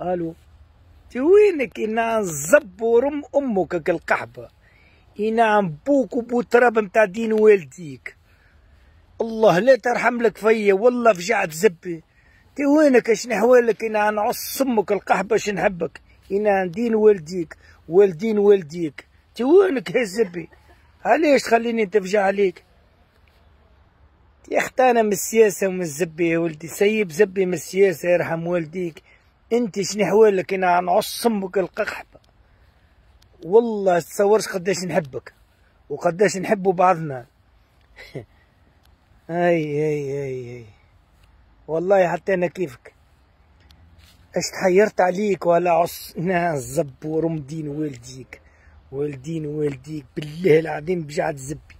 الو، تي وينك؟ نعم زبور امك كالقحبه، نعم بوك وبو تراب متاع دين والديك. الله لا ترحم لك فيا والله فجعت زبي. تي وينك؟ اش نحوالك؟ نعم نعص امك القحبه اش نحبك. نعم دين والديك والدين والديك. تي وينك يا زبي؟ علاش تخليني تفجع عليك؟ يا اختي انا من السياسه ومن الزبي يا ولدي، سيب زبي من السياسه يرحم والديك. انت شنو حوالك؟ انا نعص امك القحبه. والله تتصورش قداش نحبك وقداش نحبوا بعضنا. اي والله حتى انا كيفك. اش تحيرت عليك ولا عص ناس زبور دين والديك والدين والديك بالله العظيم بجعت زبي.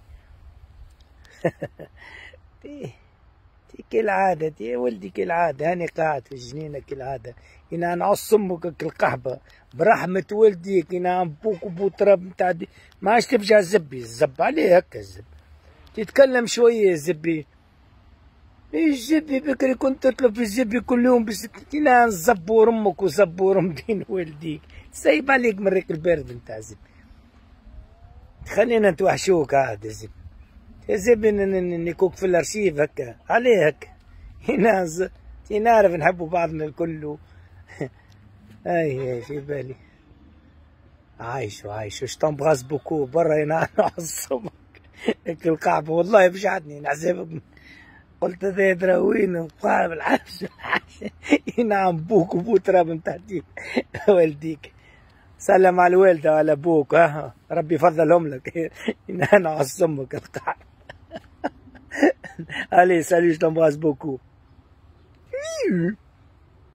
تي كالعادة يا ولدي كالعادة، هاني قاعد في الجنينة كالعادة. إنا نعص أمك القحبة برحمة والديك. إنا بوك وبو تراب نتاع ما عادش تفجع زبي. الزب عليه هكا الزب. تتكلم شوية يا زبي. الزبي بكري كنت تطلب في الزبي كل يوم إنا نزبور أمك وزبور دين والديك. سايب عليك من ريق البارد نتاع الزبي. خلينا نتوحشوك عاد يا زبي. يا زبي نكوك في الارشيف هكا عليه هكا. نعرف نحبوا بعضنا الكل. اي في بالي. عايشو شتنبغاز بوكو برا نعصبك هيك القعبة. والله بجعتني نعذبك. قلت هذا دراوين وقارب العرش. نعم بوك وبو تراب نتاع والديك. سلم على الوالدة وعلى ابوك، ها ربي يفضلهم لك. انا نعص امك القعبة. Allez, salut, je t'embrasse beaucoup.